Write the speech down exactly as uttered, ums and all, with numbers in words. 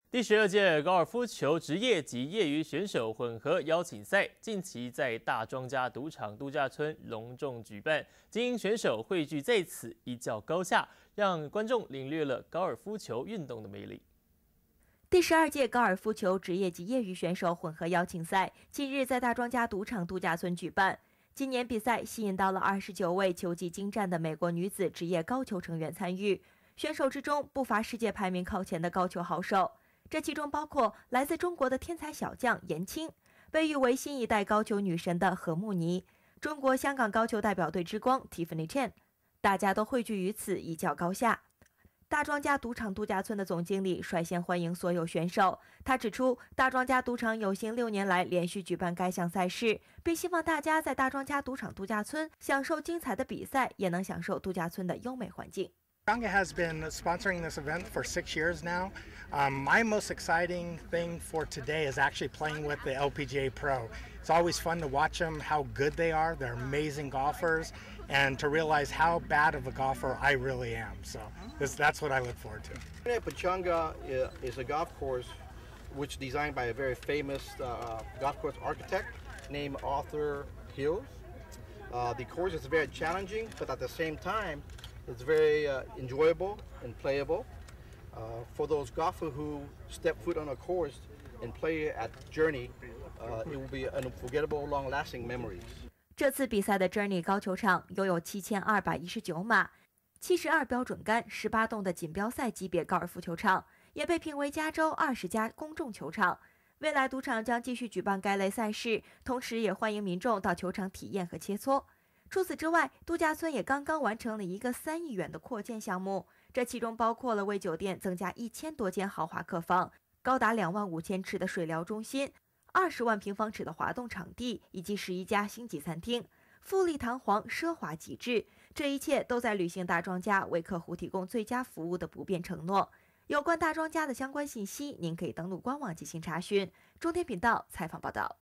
第十二届高尔夫球职业及业余选手混合邀请赛近期在大庄家赌场度假村隆重举办，精英选手汇聚在此，一较高下，让观众领略了高尔夫球运动的魅力。 第十二届高尔夫球职业及业余选手混合邀请赛近日在大庄家赌场度假村举办。今年比赛吸引到了二十九位球技精湛的美国女子职业高球成员参与，选手之中不乏世界排名靠前的高球好手。这其中包括来自中国的天才小将颜青，被誉为新一代高球女神的何慕妮，中国香港高球代表队之光 Tiffany Chen， 大家都汇聚于此，一较高下。大庄家赌场度假村的总经理率先欢迎所有选手，他指出，大庄家赌场有幸六年来连续举办该项赛事，并希望大家在大庄家赌场度假村享受精彩的比赛，也能享受度假村的优美环境。 Ganga has been sponsoring this event for six years now. Um, my most exciting thing for today is actually playing with the L P G A Pro. It's always fun to watch them, how good they are. They're amazing golfers, and to realize how bad of a golfer I really am. So this, that's what I look forward to. Pechanga is a golf course which designed by a very famous uh, golf course architect named Arthur Hills. Uh, the course is very challenging, but at the same time, it's very uh, enjoyable and playable. Uh, for those golfers who step foot on a course and play at Journey, uh, it will be unforgettable, long-lasting memories. 这次比赛的 Journey 高球场拥有七千二百一十九码、七十二标准杆、十八洞的锦标赛级别高尔夫球场，也被评为加州二十家公众球场。未来赌场将继续举办该类赛事，同时也欢迎民众到球场体验和切磋。除此之外，度假村也刚刚完成了一个三亿元的扩建项目，这其中包括了为酒店增加一千多间豪华客房、高达两万五千尺的水疗中心、二十万平方尺的滑动场地以及十一家星级餐厅，富丽堂皇、奢华极致。这一切都在履行大庄家为客户提供最佳服务的不变承诺。有关大庄家的相关信息，您可以登录官网进行查询。中天频道采访报道。